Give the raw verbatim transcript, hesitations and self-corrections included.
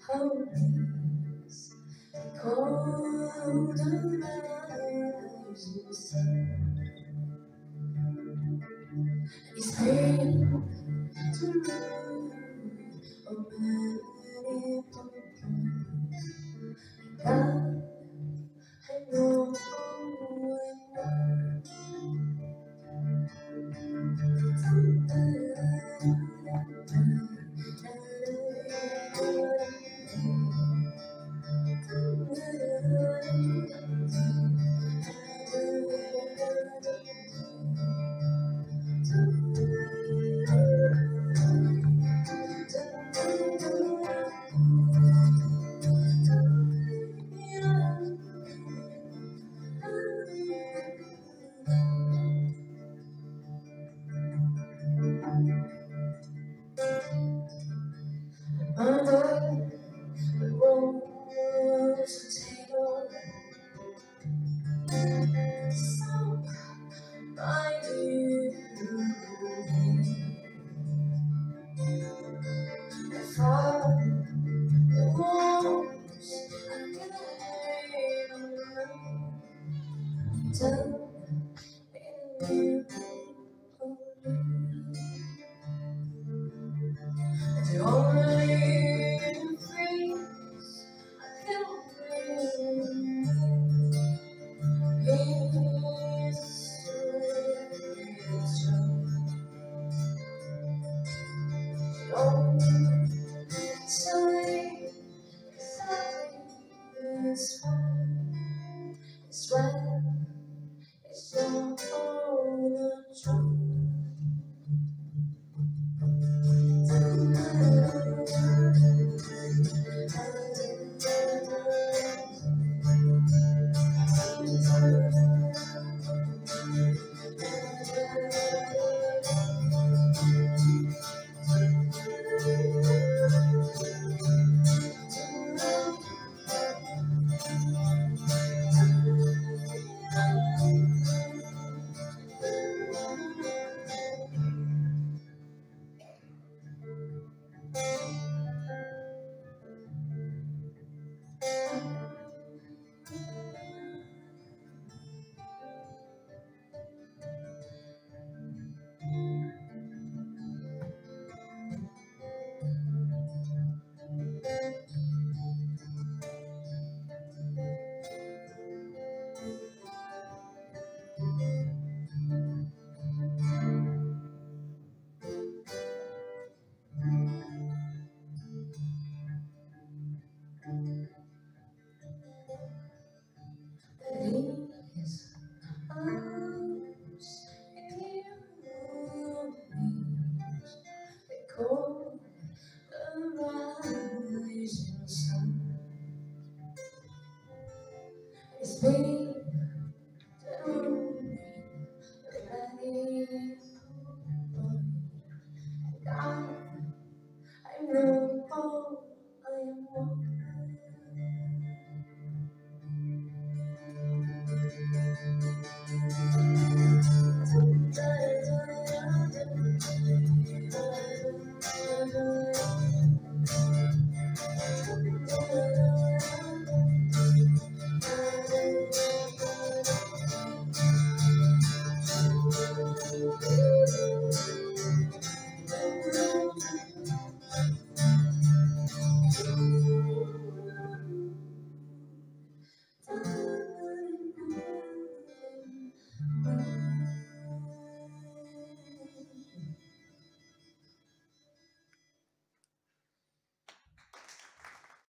Hopeless, cold eyes you see. It's pain to lose a many God, I know under the rose table, so my dear, I thought the walls I made on the tell me the only phrase I can bring is the only time exactly is fine. It's right.